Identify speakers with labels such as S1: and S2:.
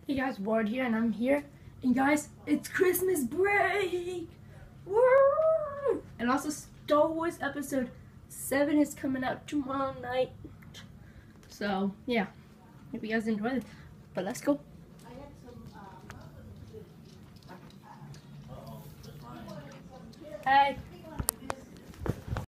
S1: Hey guys, Ward here, and I'm here. And guys, it's Christmas break! Woo! And also, Star Wars Episode 7 is coming out tomorrow night. So, yeah. Hope you guys enjoy it. But let's go. Hey.